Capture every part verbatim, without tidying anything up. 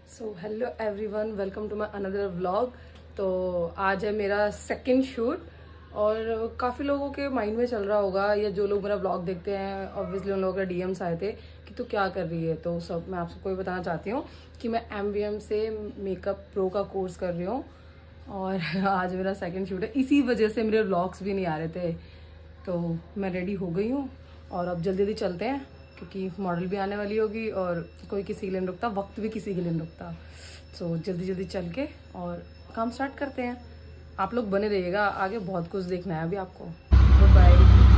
So hello everyone, welcome to my another vlog. तो आज है मेरा सेकंड शूट और काफ़ी लोगों के माइंड में चल रहा होगा, या जो लोग मेरा व्लॉग देखते हैं ऑब्वियसली उन लोगों के डीएम्स आए थे कि तू क्या कर रही है। तो सब मैं आप सबको ये बताना चाहती हूँ कि मैं एम वी एम से मेकअप प्रो का कोर्स कर रही हूँ और आज मेरा सेकेंड शूट है। इसी वजह से मेरे व्लॉग्स भी नहीं आ रहे थे। तो मैं रेडी हो गई हूँ और अब जल्दी जल्दी चलते हैं क्योंकि मॉडल भी आने वाली होगी और कोई किसी के लिए नहीं रुकता, वक्त भी किसी के लिए नहीं रुकता। सो so, जल्दी जल्दी चल के और काम स्टार्ट करते हैं। आप लोग बने रहिएगा, आगे बहुत कुछ देखना है अभी आपको। Bye.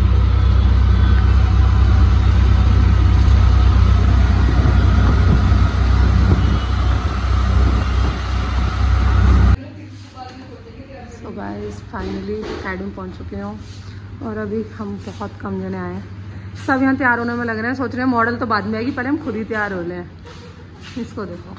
So guys, finally academy पहुंच चुके हूँ और अभी हम बहुत कम जने आए हैं। सब यहाँ तैयार होने में लग रहे हैं, सोच रहे हैं मॉडल तो बाद में आएगी, पहले हम खुद ही तैयार हो लें। इसको देखो,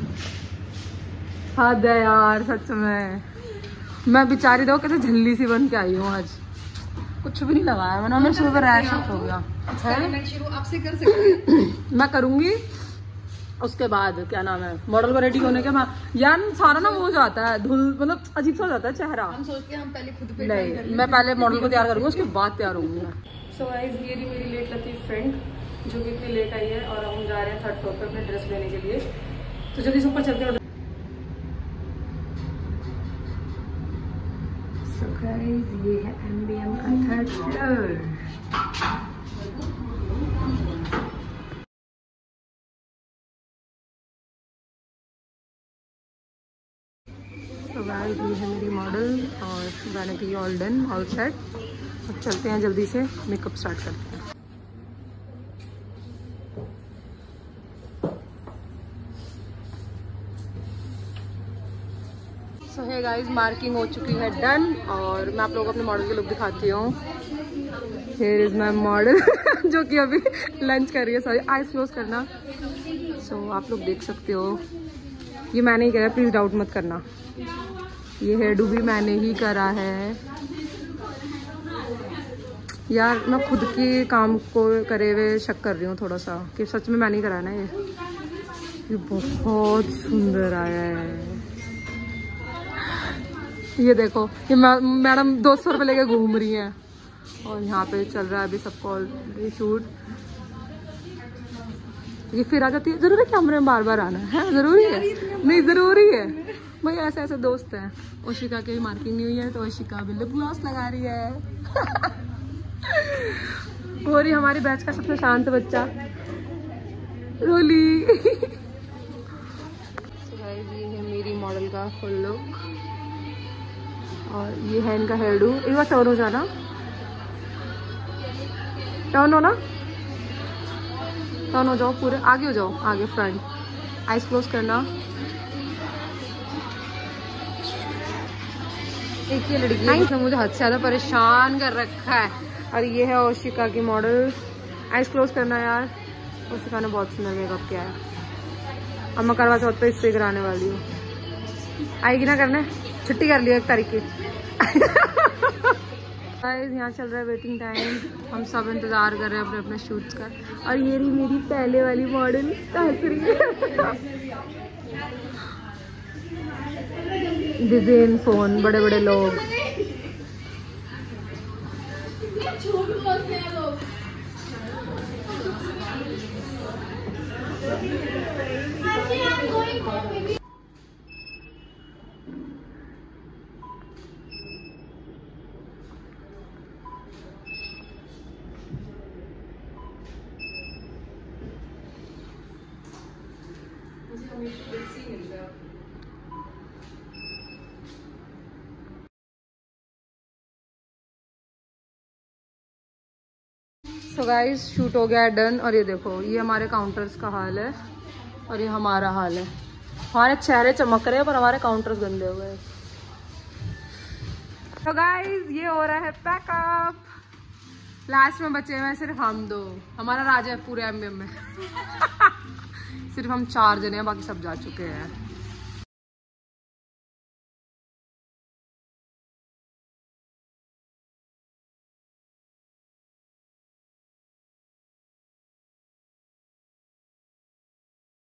हद है यार सच में। मैं बेचारी देखो कैसे झल्ली सी बन के आई हूँ आज, कुछ भी नहीं लगाया मैंने, मैं सुबह रैश हो गया। आपसे कर सकते मैं करूंगी उसके बाद, क्या नाम है, मॉडल को रेडी होने के बाद यार सारा ना वो हो जाता है धुल, मतलब अजीब सा हो जाता है चेहरा। हम सोचते हैं हम पहले खुद पे नहीं, मैं पहले मॉडल को तैयार करूंगी उसके बाद तैयार होंगी मैं। सो गाइस, ये रही मेरी लेट लतीफ फ्रेंड जो कि इतनी लेट आई है और हम जा रहे हैं थर्ड फ्लोर पे अपने ड्रेस लेने के लिए। तो जल्दी से ऊपर चलते हैं। सो गाइस, ये है एम वी एम का थर्ड फ्लोर। तो गाइस, ये है मेरी मॉडल और गाने की ऑल डन, ऑल सेट। अब चलते हैं जल्दी से मेकअप स्टार्ट करते हैं। सो है गाइस, मार्किंग हो चुकी है डन और मैं आप लोगों को अपने मॉडल के लुक दिखाती हूँ। हियर इज माय मॉडल जो कि अभी लंच कर रही है। सॉरी, आईज क्लोज करना। सो so, आप लोग देख सकते हो, ये मैंने ही करा, प्लीज डाउट मत करना। ये हेयर डू भी मैंने ही करा है यार। मैं खुद के काम को करे हुए शक कर रही हूँ थोड़ा सा कि सच में मैंने ही करा है ना। ये ये बहुत सुंदर आया है। ये देखो, ये मैडम दो सौ रुपये लेके घूम रही हैं और यहाँ पे चल रहा है अभी सबको ऑलरेडी शूट। ये फिर आ जाती है, जरूरी है कैमरे में बार बार आना है? जरूरी है? नहीं जरूरी है भाई, ऐसे ऐसे दोस्त हैं। ओशिका की मार्किंग नहीं हुई है तो ओशिका भी लिप ग्लॉस लगा रही है। और ये हमारी बैच का सबसे शांत बच्चा रोली। so guys, ये है मेरी मॉडल का फुल लुक और ये है इनका हेयर डू। एक बार टर्न हो जाना, टर्न हो ना, टर्न हो जाओ, पूरे आगे हो जाओ, आगे फ्रंट। आईज क्लोज करना। एक ये लड़की जिसने मुझे हद से ज्यादा परेशान कर रखा है और ये है ओशिका की मॉडल। आईज क्लोज करना यार। ओशिका ने बहुत सुंदर मेकअप किया है। अब मैं करवा चौथ पे इससे कराने वाली हूँ। आएगी ना करने? छुट्टी कर लिया एक तारीख की। यहाँ चल रहा है वेटिंग टाइम, हम सब इंतजार कर रहे हैं अपने अपने शूट्स का। और ये रही मेरी पहले वाली मॉडल हंस रही है। डिजाइन फोन, बड़े बड़े लोग। सो गाइस, शूट हो गया है डन और ये देखो, ये हमारे काउंटर्स का हाल है और ये हमारा हाल है। हमारे चेहरे चमक रहे हैं पर हमारे काउंटर्स गंदे हो गए। तो गाइस, ये हो रहा है पैकअप। लास्ट में बचे हुए सिर्फ हम दो, हमारा राजा है पूरे एम बी एम में। सिर्फ हम चार जने हैं, बाकी सब जा चुके हैं।